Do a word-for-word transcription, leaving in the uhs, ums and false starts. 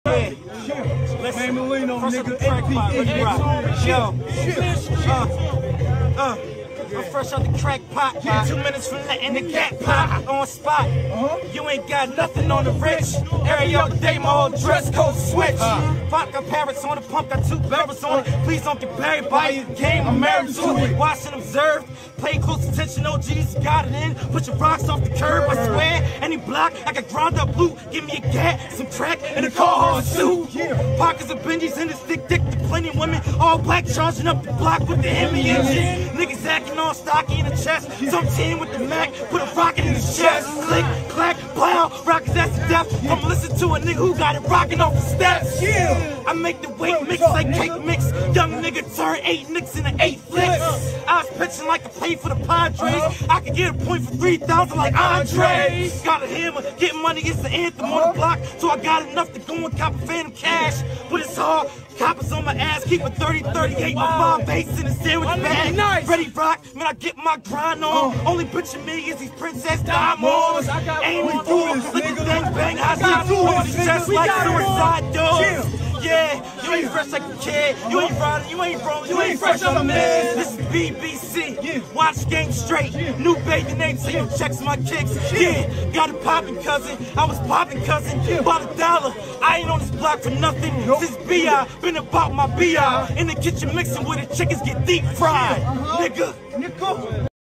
Yeah. Listen, fresh out the crack pot, Redi Roc. Yo, uh, uh, I'm fresh out the crack pot. Two minutes from letting the cat pop on spot. You ain't got nothing on the rich. Every other day, my whole dress code switch. Vodka parrots on the pump, got two barrels on it. Please don't get buried by the game. I'm married to it. Watch and observe. Pay close attention, O Gs got it in. Put your rocks off the curb, I swear. Any block, I got ground up loot. Give me a gat, some crack, and a cold suit. Pockets of Benjis in this thick dick to plenty of women. All black charging up the block with the Hemi engine. Niggas acting all stocky in the chest. Some team with the Mac, put a rocket in his chest. Click, clack, plow, rockets that's the death. I'm listening to a nigga who got it rocking off the steps. I make the weight mix like cake mix. Young nigga turn eight nicks into eight flicks. I was pitching like a play for the Padres. I could get a point for three thousand like Andre. Got a hammer, getting money is the anthem on the block. So I got enough to go and cop a phantom cash. But it's hard, coppers on my ass, keep a thirty thirty-eight. My mom base in the sandwich bag. Redi Roc, man, I get my grind on. Only bitch in me is these princess diamonds. Ain't on door, look at things bang, I got on his chest like suicide doors. Yeah, you ain't fresh like a kid. You ain't riding, you ain't rolling, you ain't fresh on the man. This is B B C. Watch game straight. New baby name, so you checks my kicks. Yeah, got a poppin' cousin. I was poppin' cousin. Bought a dollar. I ain't on this block for nothing. Since B I been about my B I in the kitchen mixing with the chickens get deep fried, nigga.